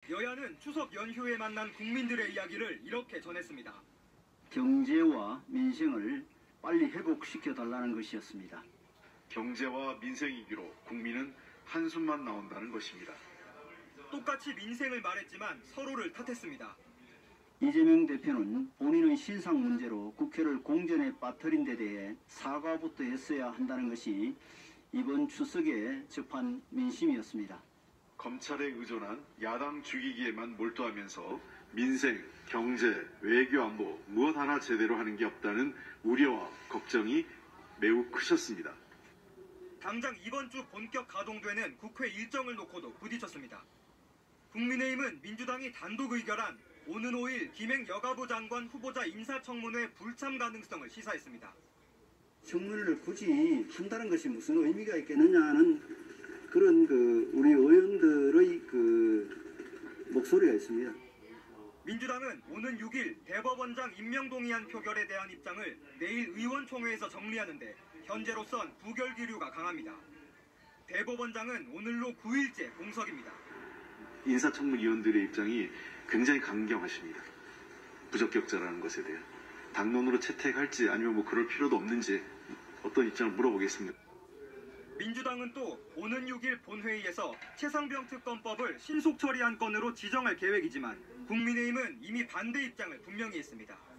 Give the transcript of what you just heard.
여야는 추석 연휴에 만난 국민들의 이야기를 이렇게 전했습니다. 경제와 민생을 빨리 회복시켜달라는 것이었습니다. 경제와 민생이기로 국민은 한숨만 나온다는 것입니다. 똑같이 민생을 말했지만 서로를 탓했습니다. 이재명 대표는 본인의 신상 문제로 국회를 공전에 빠뜨린 데 대해 사과부터 했어야 한다는 것이 이번 추석에 접한 민심이었습니다. 검찰에 의존한 야당 죽이기에만 몰두하면서 민생, 경제, 외교, 안보 무엇 하나 제대로 하는 게 없다는 우려와 걱정이 매우 크셨습니다. 당장 이번 주 본격 가동되는 국회 일정을 놓고도 부딪혔습니다. 국민의힘은 민주당이 단독 의결한 오는 5일 김행 여가부 장관 후보자 인사청문회 불참 가능성을 시사했습니다. 청문회를 굳이 한다는 것이 무슨 의미가 있겠느냐는 그런 우리 의원들의 목소리가 있습니다. 민주당은 오는 6일 대법원장 임명동의안 표결에 대한 입장을 내일 의원총회에서 정리하는데 현재로선 부결 기류가 강합니다. 대법원장은 오늘로 9일째 공석입니다. 인사청문위원들의 입장이 굉장히 강경하십니다. 부적격자라는 것에 대해 당론으로 채택할지 아니면 그럴 필요도 없는지 어떤 입장을 물어보겠습니다. 민주당은 또 오는 6일 본회의에서 최상병 특검법을 신속 처리한 건으로 지정할 계획이지만 국민의힘은 이미 반대 입장을 분명히 했습니다.